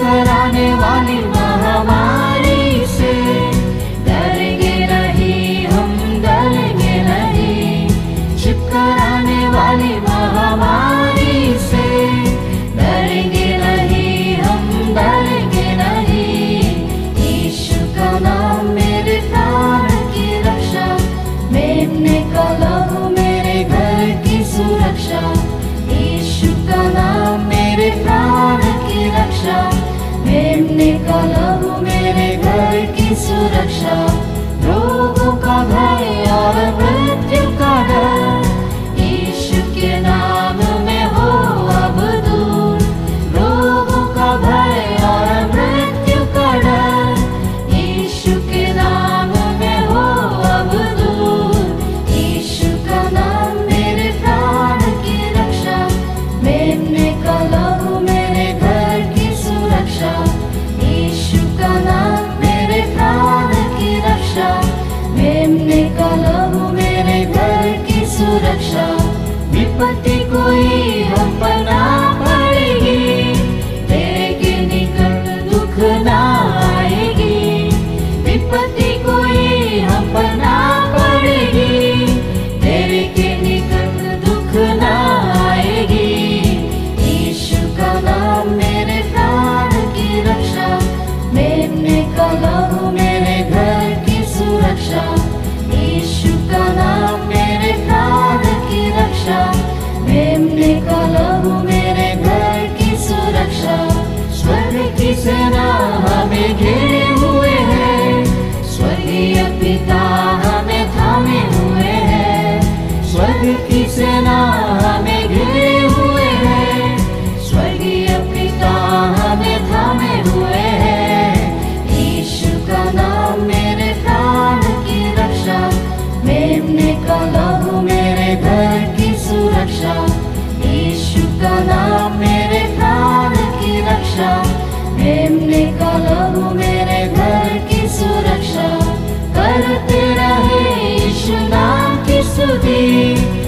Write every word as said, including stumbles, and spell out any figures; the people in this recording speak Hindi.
कराने वाली महामारी से डरेंगे नहीं, हम डरेंगे नहीं। चुप कराने वाली महामारी से डरेंगे नहीं, हम डरेंगे नहीं। यीशु का नाम मेरे प्राण की रक्षा, मेमने का लहू मेरे घर की सुरक्षा। यीशु का नाम मेरे प्राण की रक्षा, मेमने का लहू मेरे घर की सुरक्षा। रोगों का भय और मृत्यु का डर यीशु के नाम में हो अब दूर। रोगों का भय और मृत्यु का डर यीशु के नाम में हो अब दूर। यीशु का नाम मेरे प्राण की रक्षा, मेमने का लहू मेरे घर की सुरक्षा। यीशु का नाम मेरे प्राण की रक्षा, मेमने का लहू मेरे घर की सुरक्षा। विपत्ति कोई हम पर ना पड़ेगी, तेरे के निकट दुख ना आएगी। विपत्ति कोई हम पर ना पड़ेगी, तेरे के निकट दुख ना आएगी। यीशु का नाम मेरे प्राण की रक्षा, मेमने का लहू मेरे घर की सुरक्षा। यीशु का नाम मेरे प्राण की रक्षा, मेमने का लहू मेरे घर की सुरक्षा। स्वर्ग की सेना हमें घेरे हुए है, स्वर्गीय पिता हमें थामे हुए है। स्वर्ग की सेना हमें घेरे हुए है, स्वर्गीय पिता हमें थामे हुए है। यीशु का नाम मेरे प्राण की रक्षा, मेमने का लहू मेरे घर की सुरक्षा। यीशु का नाम मेरे प्राण की रक्षा, मेमने का लहू मेरे घर की सुरक्षा। करते रहे यीशु नाम की स्तुति,